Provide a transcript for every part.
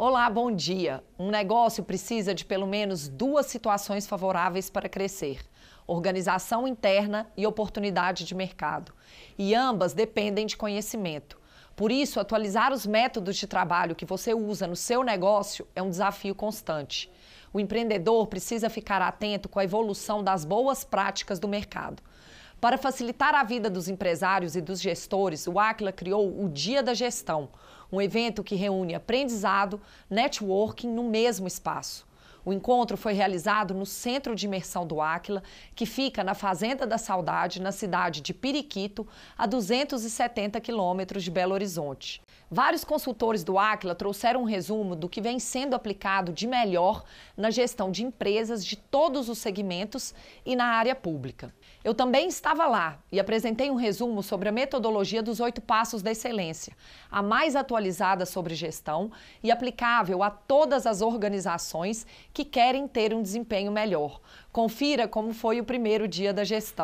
Olá, bom dia. Um negócio precisa de pelo menos duas situações favoráveis para crescer: organização interna e oportunidade de mercado. E ambas dependem de conhecimento. Por isso, atualizar os métodos de trabalho que você usa no seu negócio é um desafio constante. O empreendedor precisa ficar atento com a evolução das boas práticas do mercado. Para facilitar a vida dos empresários e dos gestores, o Aquila criou o Dia da Gestão, um evento que reúne aprendizado, networking no mesmo espaço. O encontro foi realizado no Centro de Imersão do Aquila, que fica na Fazenda da Saudade, na cidade de Periquito, a 270 quilômetros de Belo Horizonte. Vários consultores do Aquila trouxeram um resumo do que vem sendo aplicado de melhor na gestão de empresas de todos os segmentos e na área pública. Eu também estava lá e apresentei um resumo sobre a metodologia dos 8 Passos da Excelência, a mais atualizada sobre gestão e aplicável a todas as organizações que querem ter um desempenho melhor. Confira como foi o primeiro dia da gestão.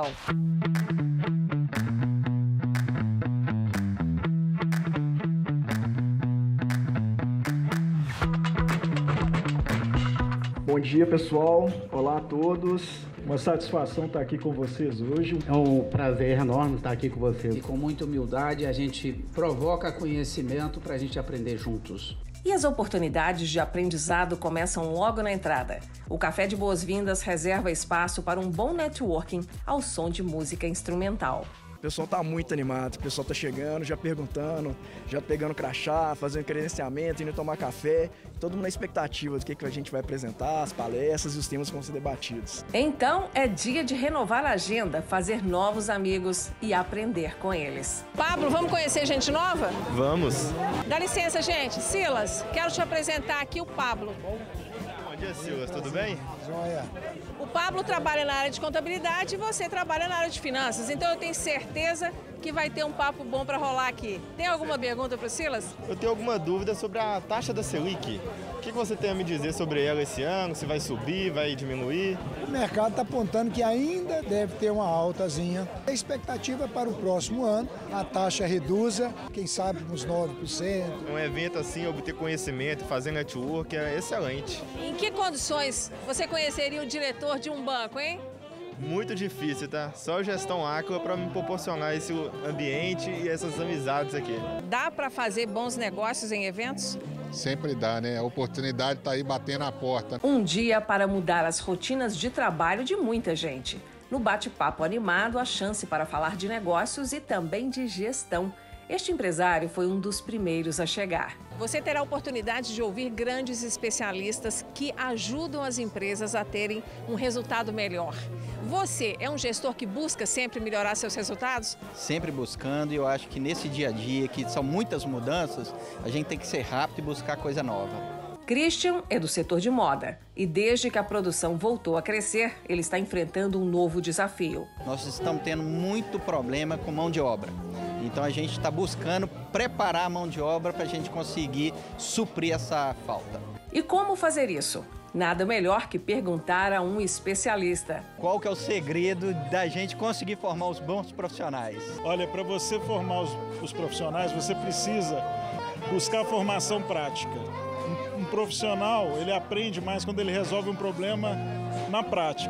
Bom dia, pessoal. Olá a todos. Uma satisfação estar aqui com vocês hoje. É um prazer enorme estar aqui com vocês. E com muita humildade a gente provoca conhecimento para a gente aprender juntos. E as oportunidades de aprendizado começam logo na entrada. O Café de Boas-Vindas reserva espaço para um bom networking ao som de música instrumental. O pessoal está muito animado, o pessoal está chegando, já perguntando, já pegando crachá, fazendo credenciamento, indo tomar café. Todo mundo na expectativa do que a gente vai apresentar, as palestras e os temas que vão ser debatidos. Então é dia de renovar a agenda, fazer novos amigos e aprender com eles. Pablo, vamos conhecer gente nova? Vamos. Dá licença, gente. Silas, quero te apresentar aqui o Pablo. Bom dia, Silas. Tudo bem? Joia. O Pablo trabalha na área de contabilidade e você trabalha na área de finanças. Então eu tenho certeza que vai ter um papo bom para rolar aqui. Tem alguma pergunta para o Silas? Eu tenho alguma dúvida sobre a taxa da Selic. O que você tem a me dizer sobre ela esse ano? Se vai subir, vai diminuir? O mercado está apontando que ainda deve ter uma altazinha. A expectativa para o próximo ano, a taxa reduza, quem sabe uns 9%. Um evento assim, obter conhecimento, fazer network é excelente. Em que condições você conheceria o diretor de um banco, hein? Muito difícil, tá? Só a gestão Aquila para me proporcionar esse ambiente e essas amizades aqui. Dá para fazer bons negócios em eventos? Sempre dá, né? A oportunidade está aí batendo a porta. Um dia para mudar as rotinas de trabalho de muita gente. No bate-papo animado, a chance para falar de negócios e também de gestão. Este empresário foi um dos primeiros a chegar. Você terá a oportunidade de ouvir grandes especialistas que ajudam as empresas a terem um resultado melhor. Você é um gestor que busca sempre melhorar seus resultados? Sempre buscando, e eu acho que nesse dia a dia, que são muitas mudanças, a gente tem que ser rápido e buscar coisa nova. Christian é do setor de moda e desde que a produção voltou a crescer, ele está enfrentando um novo desafio. Nós estamos tendo muito problema com mão de obra. Então a gente está buscando preparar a mão de obra para a gente conseguir suprir essa falta. E como fazer isso? Nada melhor que perguntar a um especialista. Qual que é o segredo da gente conseguir formar os bons profissionais? Olha, para você formar os profissionais, você precisa buscar formação prática. Um profissional, ele aprende mais quando ele resolve um problema na prática.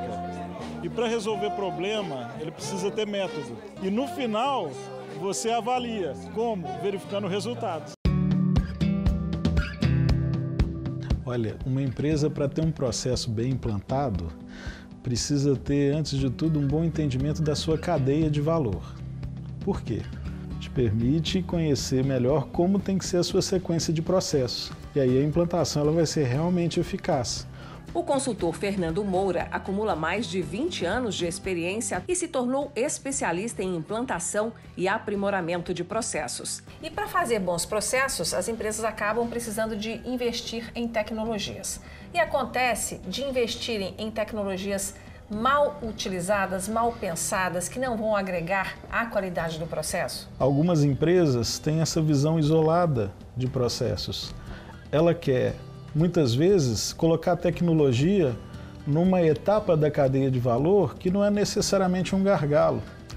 E para resolver problema, ele precisa ter método. E no final, você avalia. Como? Verificando resultados. Olha, uma empresa, para ter um processo bem implantado, precisa ter, antes de tudo, um bom entendimento da sua cadeia de valor. Por quê? Te permite conhecer melhor como tem que ser a sua sequência de processo. E aí a implantação ela vai ser realmente eficaz. O consultor Fernando Moura acumula mais de 20 anos de experiência e se tornou especialista em implantação e aprimoramento de processos. E para fazer bons processos, as empresas acabam precisando de investir em tecnologias. E acontece de investirem em tecnologias mal utilizadas, mal pensadas, que não vão agregar à qualidade do processo? Algumas empresas têm essa visão isolada de processos. Ela quer, muitas vezes, colocar a tecnologia numa etapa da cadeia de valor que não é necessariamente um gargalo.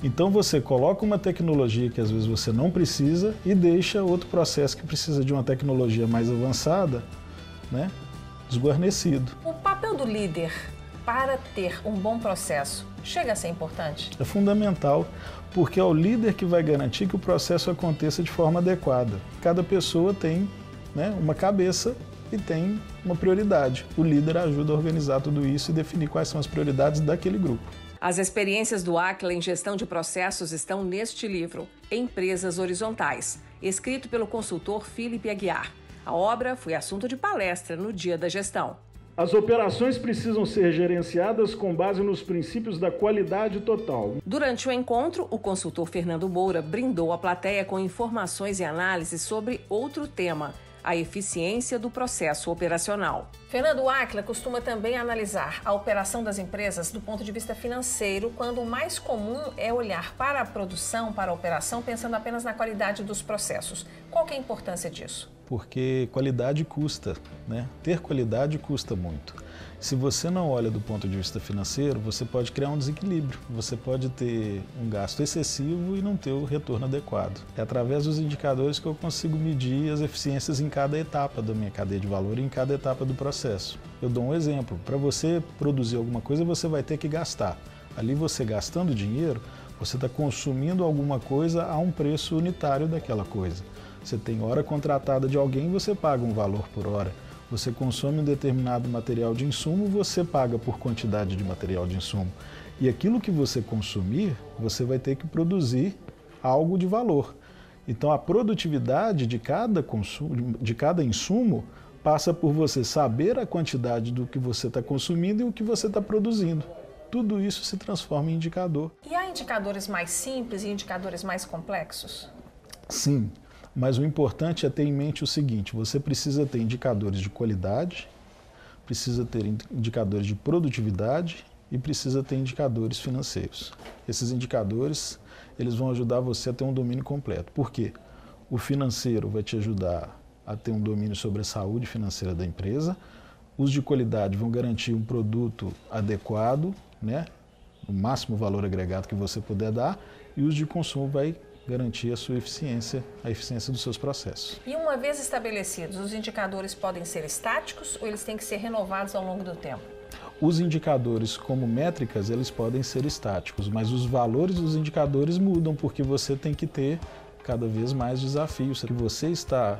Então você coloca uma tecnologia que às vezes você não precisa e deixa outro processo que precisa de uma tecnologia mais avançada, né, desguarnecido. O papel do líder para ter um bom processo chega a ser importante? É fundamental, porque é o líder que vai garantir que o processo aconteça de forma adequada. Cada pessoa tem, né, uma cabeça e tem uma prioridade. O líder ajuda a organizar tudo isso e definir quais são as prioridades daquele grupo. As experiências do Aquila em gestão de processos estão neste livro, Empresas Horizontais, escrito pelo consultor Felipe Aguiar. A obra foi assunto de palestra no Dia da Gestão. As operações precisam ser gerenciadas com base nos princípios da qualidade total. Durante o encontro, o consultor Fernando Moura brindou a plateia com informações e análises sobre outro tema, a eficiência do processo operacional. Fernando, Aquila costuma também analisar a operação das empresas do ponto de vista financeiro, quando o mais comum é olhar para a produção, para a operação, pensando apenas na qualidade dos processos. Qual que é a importância disso? Porque qualidade custa, né? Ter qualidade custa muito. Se você não olha do ponto de vista financeiro, você pode criar um desequilíbrio. Você pode ter um gasto excessivo e não ter o retorno adequado. É através dos indicadores que eu consigo medir as eficiências em cada etapa da minha cadeia de valor e em cada etapa do processo. Eu dou um exemplo. Para você produzir alguma coisa, você vai ter que gastar. Ali você gastando dinheiro, você está consumindo alguma coisa a um preço unitário daquela coisa. Você tem hora contratada de alguém, você paga um valor por hora. Você consome um determinado material de insumo, você paga por quantidade de material de insumo. E aquilo que você consumir, você vai ter que produzir algo de valor. Então a produtividade de cada insumo passa por você saber a quantidade do que você está consumindo e o que você está produzindo. Tudo isso se transforma em indicador. E há indicadores mais simples e indicadores mais complexos? Sim. Mas o importante é ter em mente o seguinte, você precisa ter indicadores de qualidade, precisa ter indicadores de produtividade e precisa ter indicadores financeiros. Esses indicadores, eles vão ajudar você a ter um domínio completo. Por quê? O financeiro vai te ajudar a ter um domínio sobre a saúde financeira da empresa, os de qualidade vão garantir um produto adequado, né, o máximo valor agregado que você puder dar, e os de consumo vai garantir a sua eficiência, a eficiência dos seus processos. E uma vez estabelecidos, os indicadores podem ser estáticos ou eles têm que ser renovados ao longo do tempo? Os indicadores como métricas, eles podem ser estáticos, mas os valores dos indicadores mudam porque você tem que ter cada vez mais desafios. O que você está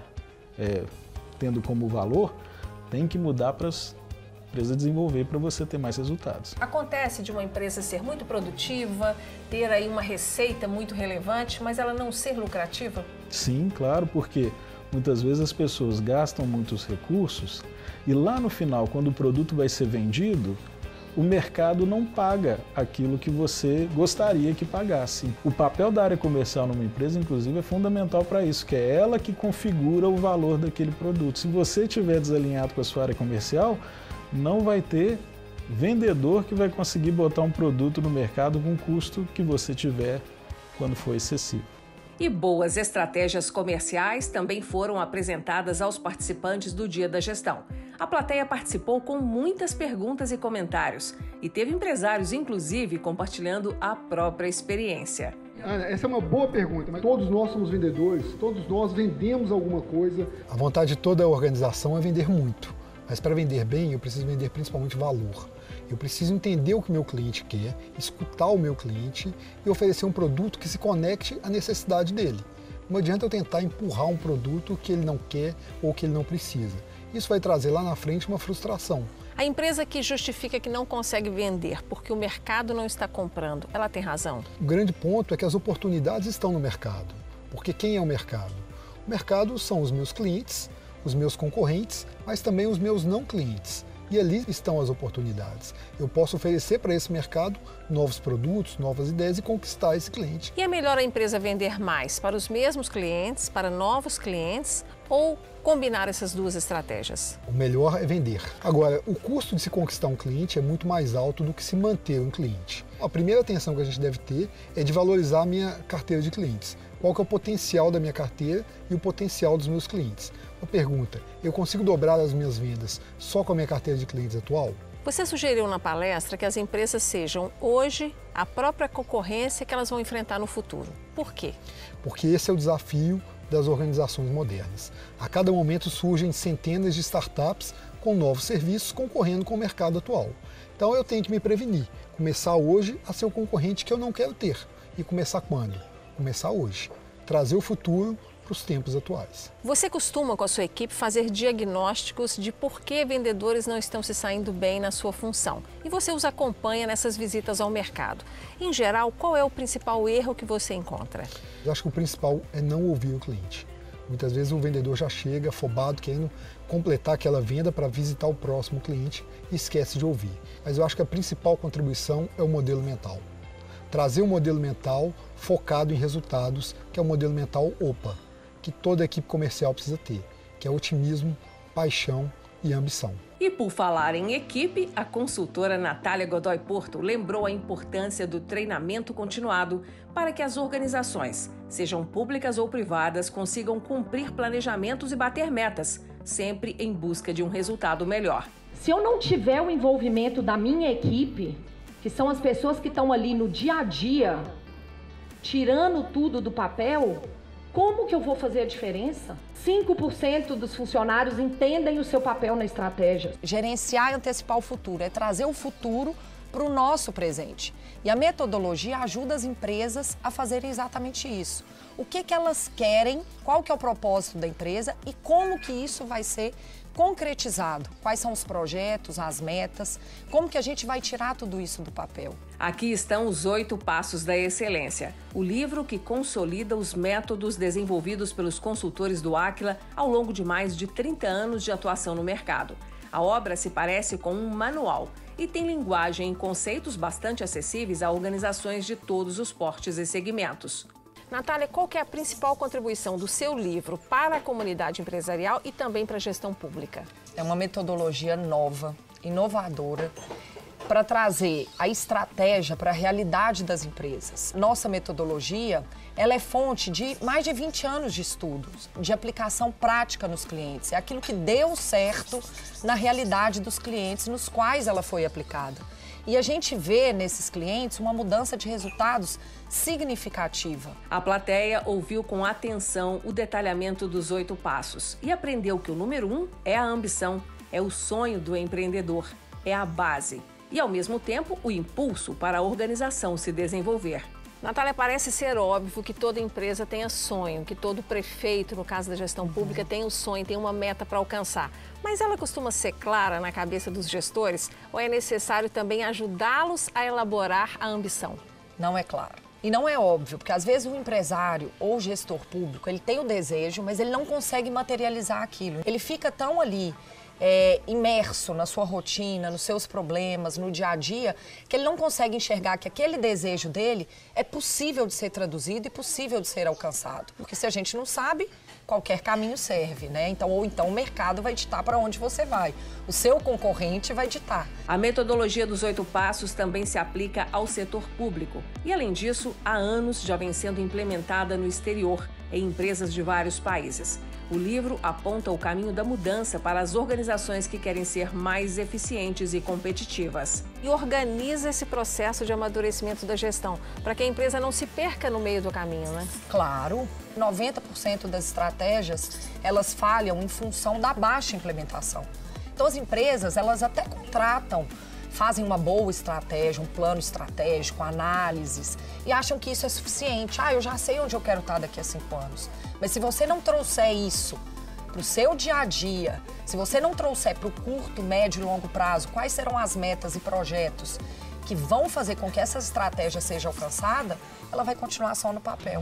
tendo como valor tem que mudar para as empresa desenvolver para você ter mais resultados. Acontece de uma empresa ser muito produtiva, ter aí uma receita muito relevante, mas ela não ser lucrativa? Sim, claro, porque muitas vezes as pessoas gastam muitos recursos e lá no final, quando o produto vai ser vendido, o mercado não paga aquilo que você gostaria que pagasse. O papel da área comercial numa empresa, inclusive, é fundamental para isso, que é ela que configura o valor daquele produto. Se você estiver desalinhado com a sua área comercial, não vai ter vendedor que vai conseguir botar um produto no mercado com o custo que você tiver quando for excessivo. E boas estratégias comerciais também foram apresentadas aos participantes do Dia da Gestão. A plateia participou com muitas perguntas e comentários e teve empresários, inclusive, compartilhando a própria experiência. Essa é uma boa pergunta, mas todos nós somos vendedores, todos nós vendemos alguma coisa. A vontade de toda a organização é vender muito, mas para vender bem eu preciso vender principalmente valor. Eu preciso entender o que o meu cliente quer, escutar o meu cliente e oferecer um produto que se conecte à necessidade dele. Não adianta eu tentar empurrar um produto que ele não quer ou que ele não precisa. Isso vai trazer lá na frente uma frustração. A empresa que justifica que não consegue vender porque o mercado não está comprando, ela tem razão? O grande ponto é que as oportunidades estão no mercado. Porque quem é o mercado? O mercado são os meus clientes, os meus concorrentes, mas também os meus não clientes. E ali estão as oportunidades. Eu posso oferecer para esse mercado novos produtos, novas ideias e conquistar esse cliente. E é melhor a empresa vender mais para os mesmos clientes, para novos clientes ou combinar essas duas estratégias? O melhor é vender. Agora, o custo de se conquistar um cliente é muito mais alto do que se manter um cliente. A primeira atenção que a gente deve ter é de valorizar a minha carteira de clientes. Qual que é o potencial da minha carteira e o potencial dos meus clientes? Uma pergunta, eu consigo dobrar as minhas vendas só com a minha carteira de clientes atual? Você sugeriu na palestra que as empresas sejam hoje a própria concorrência que elas vão enfrentar no futuro. Por quê? Porque esse é o desafio das organizações modernas. A cada momento surgem centenas de startups com novos serviços concorrendo com o mercado atual. Então eu tenho que me prevenir, começar hoje a ser o concorrente que eu não quero ter. E começar quando? Começar hoje. Trazer o futuro para os tempos atuais. Você costuma, com a sua equipe, fazer diagnósticos de por que vendedores não estão se saindo bem na sua função. E você os acompanha nessas visitas ao mercado. Em geral, qual é o principal erro que você encontra? Eu acho que o principal é não ouvir o cliente. Muitas vezes o vendedor já chega afobado, querendo completar aquela venda para visitar o próximo cliente e esquece de ouvir. Mas eu acho que a principal contribuição é o modelo mental. Trazer um modelo mental focado em resultados, que é o modelo mental OPA, que toda equipe comercial precisa ter, que é otimismo, paixão e ambição. E por falar em equipe, a consultora Natália Godoy Porto lembrou a importância do treinamento continuado para que as organizações, sejam públicas ou privadas, consigam cumprir planejamentos e bater metas, sempre em busca de um resultado melhor. Se eu não tiver o envolvimento da minha equipe, que são as pessoas que estão ali no dia a dia, tirando tudo do papel, como que eu vou fazer a diferença? 5% dos funcionários entendem o seu papel na estratégia. Gerenciar e antecipar o futuro, é trazer o futuro para o nosso presente. E a metodologia ajuda as empresas a fazerem exatamente isso. O que elas querem, qual que é o propósito da empresa e como que isso vai ser concretizado. Quais são os projetos, as metas, como que a gente vai tirar tudo isso do papel. Aqui estão os 8 Passos da Excelência, o livro que consolida os métodos desenvolvidos pelos consultores do Aquila ao longo de mais de 30 anos de atuação no mercado. A obra se parece com um manual e tem linguagem e conceitos bastante acessíveis a organizações de todos os portes e segmentos. Natália, qual que é a principal contribuição do seu livro para a comunidade empresarial e também para a gestão pública? É uma metodologia nova, inovadora, para trazer a estratégia para a realidade das empresas. Nossa metodologia, ela é fonte de mais de 20 anos de estudos, de aplicação prática nos clientes. É aquilo que deu certo na realidade dos clientes nos quais ela foi aplicada. E a gente vê nesses clientes uma mudança de resultados significativa. A plateia ouviu com atenção o detalhamento dos 8 passos e aprendeu que o número 1 é a ambição, é o sonho do empreendedor, é a base e, ao mesmo tempo, o impulso para a organização se desenvolver. Natália, parece ser óbvio que toda empresa tenha sonho, que todo prefeito, no caso da gestão pública, tem um sonho, tem uma meta para alcançar. Mas ela costuma ser clara na cabeça dos gestores ou é necessário também ajudá-los a elaborar a ambição? Não é claro. E não é óbvio, porque às vezes o empresário ou o gestor público, ele tem o desejo, mas ele não consegue materializar aquilo. Ele fica tão ali imerso na sua rotina, nos seus problemas, no dia a dia, que ele não consegue enxergar que aquele desejo dele é possível de ser traduzido e possível de ser alcançado. Porque se a gente não sabe, qualquer caminho serve, né? Ou então o mercado vai ditar para onde você vai. O seu concorrente vai ditar. A metodologia dos 8 passos também se aplica ao setor público. E, além disso, há anos já vem sendo implementada no exterior, em empresas de vários países. O livro aponta o caminho da mudança para as organizações que querem ser mais eficientes e competitivas. E organiza esse processo de amadurecimento da gestão, para que a empresa não se perca no meio do caminho, né? Claro. 90% das estratégias, elas falham em função da baixa implementação. Então, as empresas, elas até contratam, fazem uma boa estratégia, um plano estratégico, análises, e acham que isso é suficiente. Eu já sei onde eu quero estar daqui a 5 anos. Mas se você não trouxer isso para o seu dia a dia, se você não trouxer para o curto, médio e longo prazo, quais serão as metas e projetos que vão fazer com que essa estratégia seja alcançada, ela vai continuar só no papel.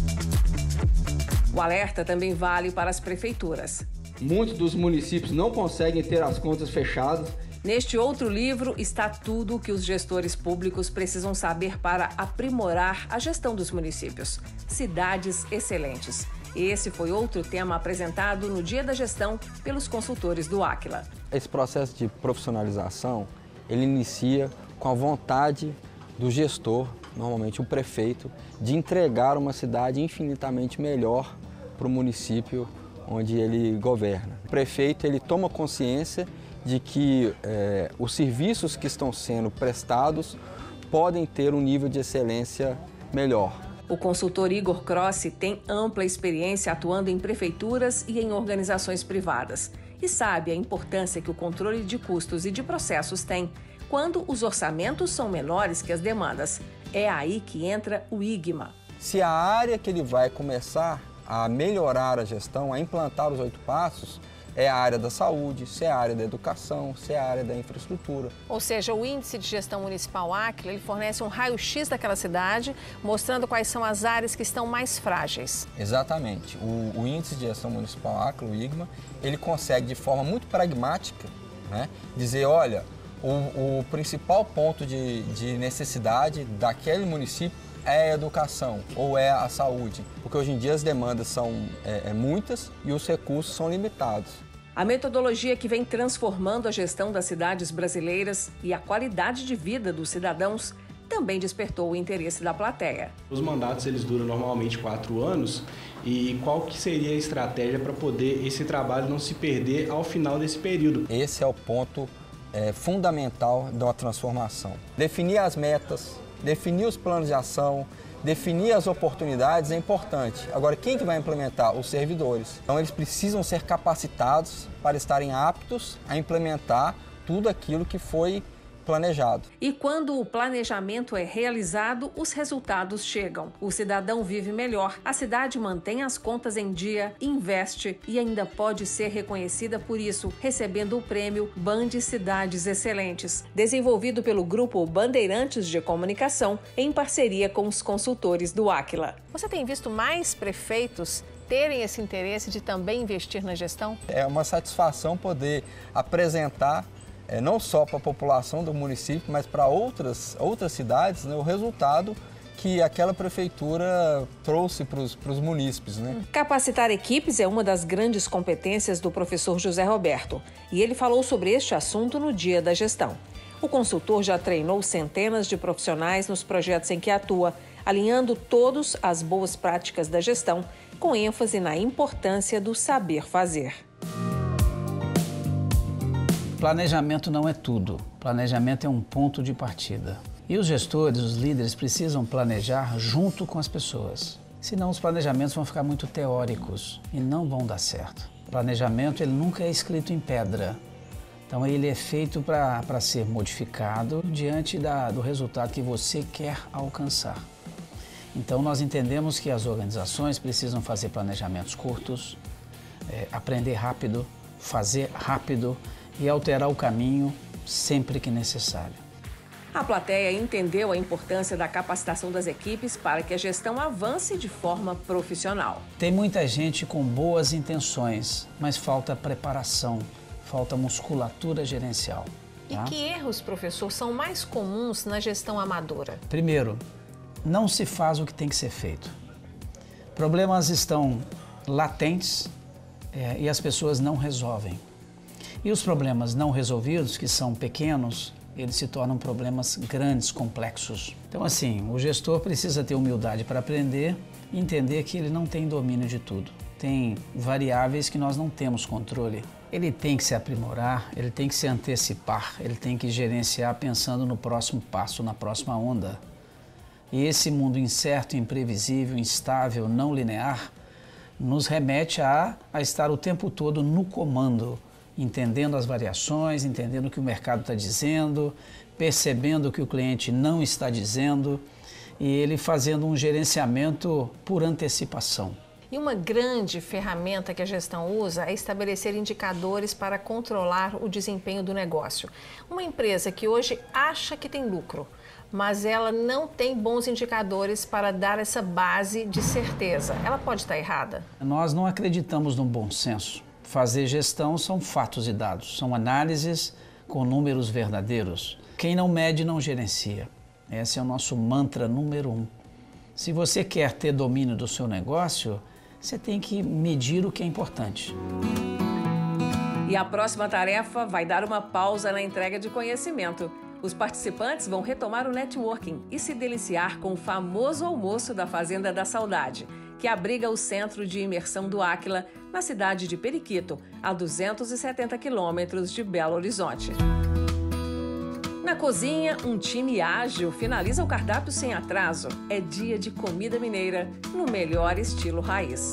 O alerta também vale para as prefeituras. Muitos dos municípios não conseguem ter as contas fechadas. Neste outro livro está tudo o que os gestores públicos precisam saber para aprimorar a gestão dos municípios. Cidades excelentes. Esse foi outro tema apresentado no Dia da Gestão pelos consultores do Aquila. Esse processo de profissionalização, ele inicia com a vontade do gestor, normalmente o prefeito, de entregar uma cidade infinitamente melhor para o município onde ele governa. O prefeito ele toma consciência de que os serviços que estão sendo prestados podem ter um nível de excelência melhor. O consultor Igor Crossi tem ampla experiência atuando em prefeituras e em organizações privadas e sabe a importância que o controle de custos e de processos tem quando os orçamentos são menores que as demandas. É aí que entra o IGMA. Se a área que ele vai começar a melhorar a gestão, a implantar os 8 passos, é a área da saúde, se é a área da educação, se é a área da infraestrutura. Ou seja, o Índice de Gestão Municipal Áquila, ele fornece um raio-x daquela cidade, mostrando quais são as áreas que estão mais frágeis. Exatamente. O Índice de Gestão Municipal Áquila, o IGMA, ele consegue de forma muito pragmática, né, dizer, olha, o principal ponto de necessidade daquele município é a educação ou é a saúde, porque hoje em dia as demandas são muitas e os recursos são limitados. A metodologia que vem transformando a gestão das cidades brasileiras e a qualidade de vida dos cidadãos também despertou o interesse da plateia. Os mandatos eles duram normalmente 4 anos e qual que seria a estratégia para poder esse trabalho não se perder ao final desse período? Esse é o ponto fundamental da transformação. Definir as metas, definir os planos de ação, definir as oportunidades é importante. Agora, quem que vai implementar? Os servidores. Então, eles precisam ser capacitados para estarem aptos a implementar tudo aquilo que foi planejado. E quando o planejamento é realizado, os resultados chegam. O cidadão vive melhor, a cidade mantém as contas em dia, investe e ainda pode ser reconhecida por isso, recebendo o prêmio Band Cidades Excelentes, desenvolvido pelo Grupo Bandeirantes de Comunicação, em parceria com os consultores do Áquila. Você tem visto mais prefeitos terem esse interesse de também investir na gestão? É uma satisfação poder apresentar não só para a população do município, mas para outras cidades, né, o resultado que aquela prefeitura trouxe para os munícipes, né? Capacitar equipes é uma das grandes competências do professor José Roberto, e ele falou sobre este assunto no Dia da Gestão. O consultor já treinou centenas de profissionais nos projetos em que atua, alinhando todos as boas práticas da gestão, com ênfase na importância do saber fazer. Planejamento não é tudo. Planejamento é um ponto de partida. E os gestores, os líderes, precisam planejar junto com as pessoas. Senão os planejamentos vão ficar muito teóricos e não vão dar certo. O planejamento ele nunca é escrito em pedra. Então ele é feito para ser modificado diante do resultado que você quer alcançar. Então nós entendemos que as organizações precisam fazer planejamentos curtos, aprender rápido, fazer rápido e alterar o caminho sempre que necessário. A plateia entendeu a importância da capacitação das equipes para que a gestão avance de forma profissional. Tem muita gente com boas intenções, mas falta preparação, falta musculatura gerencial. Tá? E que erros, professor, são mais comuns na gestão amadora? Primeiro, não se faz o que tem que ser feito. Problemas estão latentes e as pessoas não resolvem. E os problemas não resolvidos, que são pequenos, eles se tornam problemas grandes, complexos. Então, assim, o gestor precisa ter humildade para aprender e entender que ele não tem domínio de tudo. Tem variáveis que nós não temos controle. Ele tem que se aprimorar, ele tem que se antecipar, ele tem que gerenciar pensando no próximo passo, na próxima onda. E esse mundo incerto, imprevisível, instável, não linear, nos remete a estar o tempo todo no comando, entendendo as variações, entendendo o que o mercado está dizendo, percebendo o que o cliente não está dizendo e ele fazendo um gerenciamento por antecipação. E uma grande ferramenta que a gestão usa é estabelecer indicadores para controlar o desempenho do negócio. Uma empresa que hoje acha que tem lucro, mas ela não tem bons indicadores para dar essa base de certeza, ela pode estar errada? Nós não acreditamos no bom senso. Fazer gestão são fatos e dados, são análises com números verdadeiros. Quem não mede não gerencia. Esse é o nosso mantra número 1. Se você quer ter domínio do seu negócio, você tem que medir o que é importante. E a próxima tarefa vai dar uma pausa na entrega de conhecimento. Os participantes vão retomar o networking e se deliciar com o famoso almoço da Fazenda da Saudade, que abriga o Centro de Imersão do Áquila, na cidade de Periquito, a 270 quilômetros de Belo Horizonte. Na cozinha, um time ágil finaliza o cardápio sem atraso. É dia de comida mineira, no melhor estilo raiz.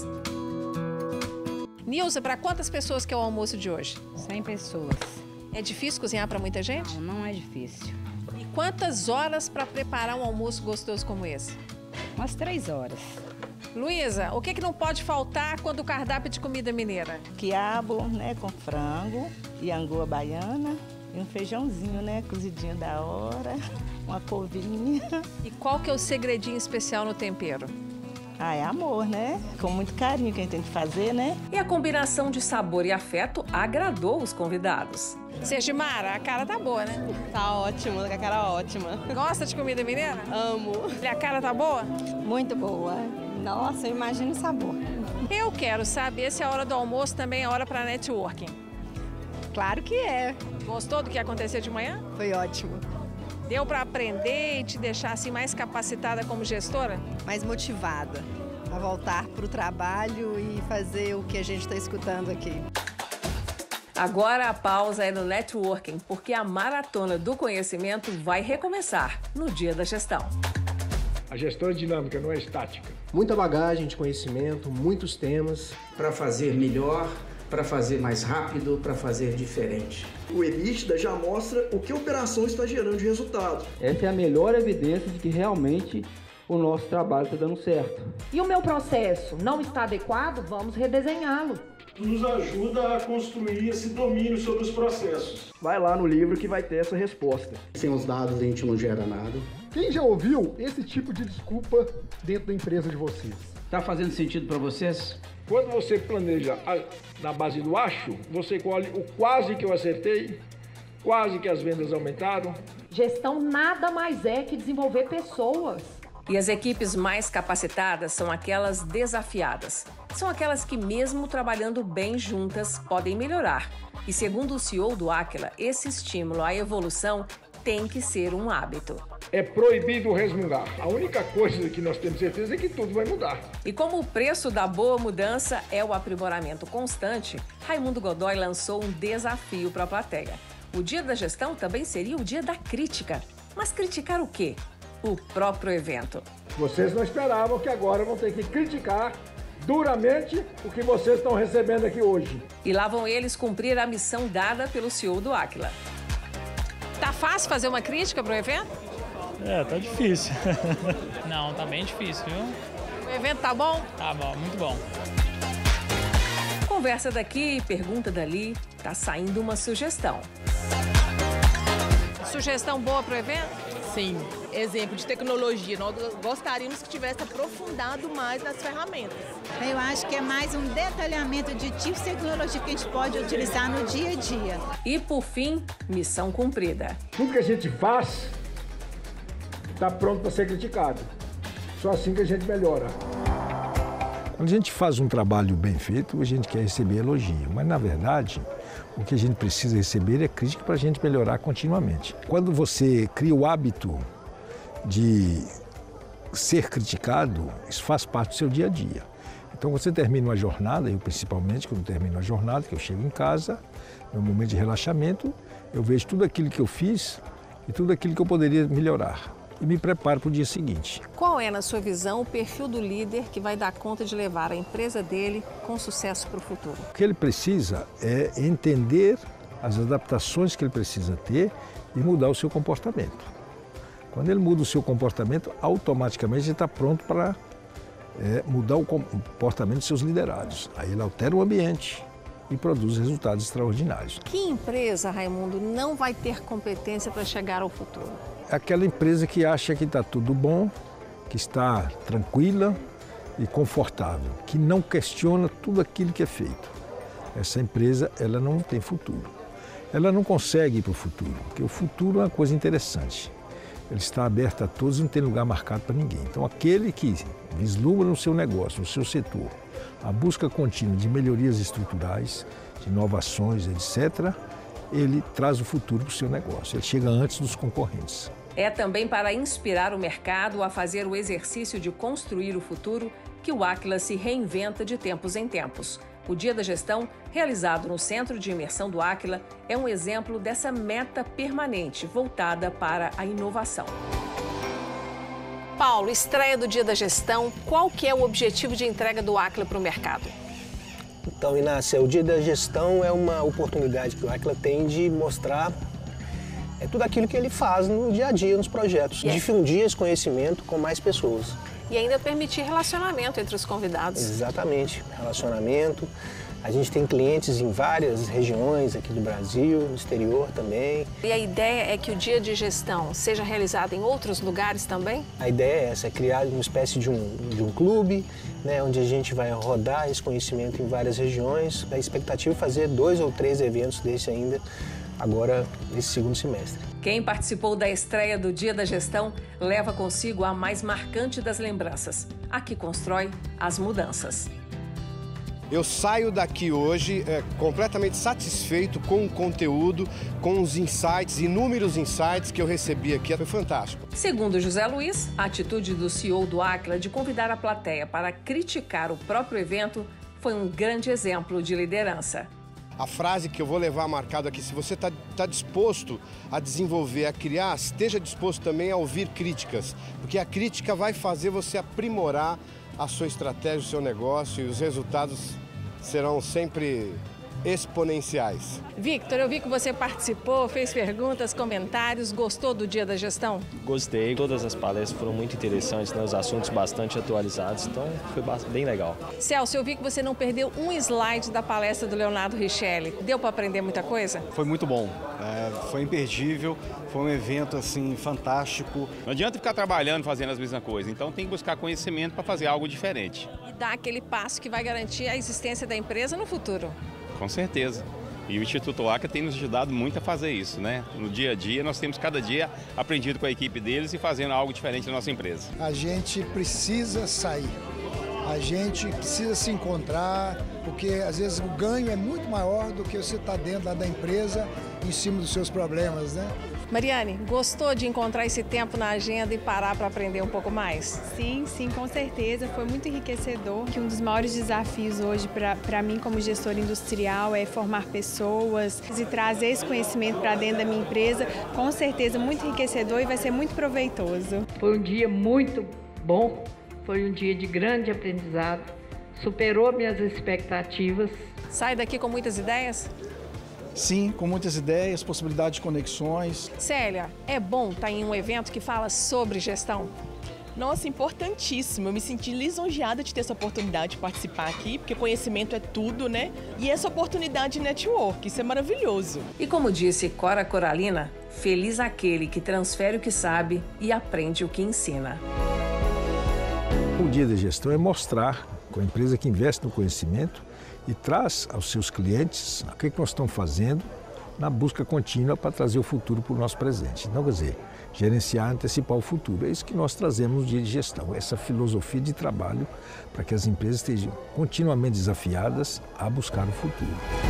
Nilza, para quantas pessoas que é o almoço de hoje? 100 pessoas. É difícil cozinhar para muita gente? Não é difícil. E quantas horas para preparar um almoço gostoso como esse? Umas 3 horas. Luísa, o que não pode faltar quando o cardápio é de comida mineira? Quiabo, né, com frango e angoa baiana. E um feijãozinho, né, cozidinho da hora, uma couvinha. E qual que é o segredinho especial no tempero? Ah, é amor, né? Com muito carinho que a gente tem que fazer, né? E a combinação de sabor e afeto agradou os convidados. Sergimara, a cara tá boa, né? Tá ótimo, a cara ótima. Gosta de comida mineira? Amo. E a cara tá boa? Muito boa. Nossa, eu imagino o sabor. Eu quero saber se a hora do almoço também é hora para networking. Claro que é. Gostou do que aconteceu de manhã? Foi ótimo. Deu para aprender e te deixar assim mais capacitada como gestora? Mais motivada a voltar para o trabalho e fazer o que a gente está escutando aqui. Agora a pausa é no networking, porque a maratona do conhecimento vai recomeçar no Dia da Gestão. A gestão é dinâmica, não é estática. Muita bagagem de conhecimento, muitos temas. Para fazer melhor, para fazer mais rápido, para fazer diferente. O EBITDA já mostra o que a operação está gerando de resultado. Essa é a melhor evidência de que realmente o nosso trabalho está dando certo. E o meu processo não está adequado? Vamos redesenhá-lo. Nos ajuda a construir esse domínio sobre os processos. Vai lá no livro que vai ter essa resposta. Sem os dados a gente não gera nada. Quem já ouviu esse tipo de desculpa dentro da empresa de vocês? Tá fazendo sentido para vocês? Quando você planeja na base do acho, você colhe o quase que eu acertei, quase que as vendas aumentaram. Gestão nada mais é que desenvolver pessoas. E as equipes mais capacitadas são aquelas desafiadas. São aquelas que, mesmo trabalhando bem juntas, podem melhorar. E segundo o CEO do Aquila, esse estímulo à evolução tem que ser um hábito. É proibido resmungar. A única coisa que nós temos certeza é que tudo vai mudar. E como o preço da boa mudança é o aprimoramento constante, Raimundo Godoy lançou um desafio para a plateia. O Dia da Gestão também seria o Dia da Crítica. Mas criticar o quê? O próprio evento. Vocês não esperavam que agora vão ter que criticar duramente o que vocês estão recebendo aqui hoje. E lá vão eles cumprir a missão dada pelo CEO do Aquila. Tá fácil fazer uma crítica para o evento? Tá difícil. Não, tá bem difícil, viu? O evento tá bom? Tá bom, muito bom. Conversa daqui, pergunta dali, tá saindo uma sugestão. Sugestão boa pro evento? Sim, exemplo de tecnologia. Nós gostaríamos que tivesse aprofundado mais nas ferramentas. Eu acho que é mais um detalhamento de tipos de tecnologia que a gente pode utilizar no dia a dia. E por fim, missão cumprida. Tudo que a gente faz está pronto para ser criticado. Só assim que a gente melhora. Quando a gente faz um trabalho bem feito, a gente quer receber elogio. Mas, na verdade, o que a gente precisa receber é crítica para a gente melhorar continuamente. Quando você cria o hábito de ser criticado, isso faz parte do seu dia a dia. Então, quando você termina uma jornada, eu principalmente, quando termino a jornada, que eu chego em casa, no momento de relaxamento, eu vejo tudo aquilo que eu fiz e tudo aquilo que eu poderia melhorar. E me preparo para o dia seguinte. Qual é, na sua visão, o perfil do líder que vai dar conta de levar a empresa dele com sucesso para o futuro? O que ele precisa é entender as adaptações que ele precisa ter e mudar o seu comportamento. Quando ele muda o seu comportamento, automaticamente ele está pronto para mudar o comportamento dos seus liderados. Aí ele altera o ambiente e produz resultados extraordinários. Que empresa, Raimundo, não vai ter competência para chegar ao futuro? Aquela empresa que acha que está tudo bom, que está tranquila e confortável, que não questiona tudo aquilo que é feito. Essa empresa, ela não tem futuro. Ela não consegue ir para o futuro, porque o futuro é uma coisa interessante. Ele está aberto a todos e não tem lugar marcado para ninguém. Então, aquele que vislumbra no seu negócio, no seu setor, a busca contínua de melhorias estruturais, de inovações, etc., ele traz o futuro para o seu negócio. Ele chega antes dos concorrentes. É também para inspirar o mercado a fazer o exercício de construir o futuro que o Aquila se reinventa de tempos em tempos. O Dia da Gestão, realizado no Centro de Imersão do Áquila, é um exemplo dessa meta permanente voltada para a inovação. Paulo, estreia do Dia da Gestão, qual que é o objetivo de entrega do Áquila para o mercado? Então, Inácia, o Dia da Gestão é uma oportunidade que o Áquila tem de mostrar tudo aquilo que ele faz no dia a dia, nos projetos, difundir esse conhecimento com mais pessoas. E ainda permitir relacionamento entre os convidados. Exatamente, relacionamento. A gente tem clientes em várias regiões aqui do Brasil, no exterior também. E a ideia é que o Dia de Gestão seja realizado em outros lugares também? A ideia é essa, é criar uma espécie de um clube, né, onde a gente vai rodar esse conhecimento em várias regiões. A expectativa é fazer 2 ou 3 eventos desse ainda, agora nesse segundo semestre. Quem participou da estreia do Dia da Gestão leva consigo a mais marcante das lembranças, a que constrói as mudanças. Eu saio daqui hoje completamente satisfeito com o conteúdo, com os insights, inúmeros insights que eu recebi aqui. Foi fantástico. Segundo José Luiz, a atitude do CEO do Áquila de convidar a plateia para criticar o próprio evento foi um grande exemplo de liderança. A frase que eu vou levar marcado aqui, se você está disposto a desenvolver, a criar, esteja disposto também a ouvir críticas, porque a crítica vai fazer você aprimorar a sua estratégia, o seu negócio, e os resultados serão sempre exponenciais. Victor, eu vi que você participou, fez perguntas, comentários, gostou do Dia da Gestão? Gostei, todas as palestras foram muito interessantes, né? Os assuntos bastante atualizados, então foi bem legal. Celso, eu vi que você não perdeu um slide da palestra do Leonardo Richelli. Deu para aprender muita coisa? Foi muito bom, foi imperdível, foi um evento assim fantástico. Não adianta ficar trabalhando, fazendo as mesmas coisas, então tem que buscar conhecimento para fazer algo diferente. E dar aquele passo que vai garantir a existência da empresa no futuro. Com certeza. E o Instituto Áquila tem nos ajudado muito a fazer isso, né? No dia a dia, nós temos cada dia aprendido com a equipe deles e fazendo algo diferente na nossa empresa. A gente precisa sair, a gente precisa se encontrar, porque às vezes o ganho é muito maior do que você estar dentro da empresa em cima dos seus problemas, né? Mariane, gostou de encontrar esse tempo na agenda e parar para aprender um pouco mais? Sim, com certeza. Foi muito enriquecedor. Que um dos maiores desafios hoje para mim como gestora industrial é formar pessoas e trazer esse conhecimento para dentro da minha empresa. Com certeza, muito enriquecedor e vai ser muito proveitoso. Foi um dia muito bom, foi um dia de grande aprendizado, superou minhas expectativas. Sai daqui com muitas ideias? Sim, com muitas ideias, possibilidade de conexões. Célia, é bom estar em um evento que fala sobre gestão? Nossa, importantíssimo. Eu me senti lisonjeada de ter essa oportunidade de participar aqui, porque conhecimento é tudo, né? E essa oportunidade de network, isso é maravilhoso. E como disse Cora Coralina, feliz aquele que transfere o que sabe e aprende o que ensina. O Dia da Gestão é mostrar com a empresa que investe no conhecimento e traz aos seus clientes o que nós estamos fazendo na busca contínua para trazer o futuro para o nosso presente. Então, quer dizer, gerenciar, antecipar o futuro. É isso que nós trazemos no Dia de Gestão, essa filosofia de trabalho para que as empresas estejam continuamente desafiadas a buscar o futuro.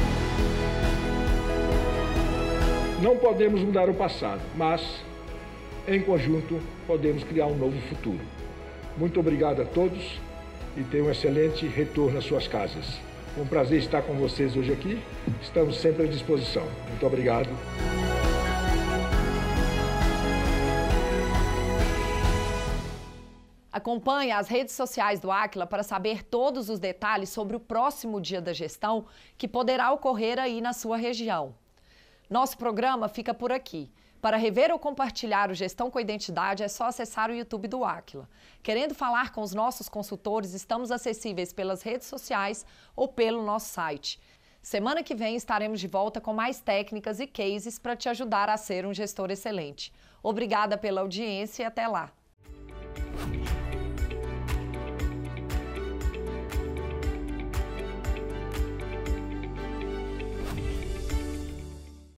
Não podemos mudar o passado, mas, em conjunto, podemos criar um novo futuro. Muito obrigado a todos e tenham um excelente retorno às suas casas. Foi um prazer estar com vocês hoje aqui. Estamos sempre à disposição. Muito obrigado. Acompanhe as redes sociais do Áquila para saber todos os detalhes sobre o próximo Dia da Gestão que poderá ocorrer aí na sua região. Nosso programa fica por aqui. Para rever ou compartilhar o Gestão com Identidade, é só acessar o YouTube do Áquila. Querendo falar com os nossos consultores, estamos acessíveis pelas redes sociais ou pelo nosso site. Semana que vem estaremos de volta com mais técnicas e cases para te ajudar a ser um gestor excelente. Obrigada pela audiência e até lá!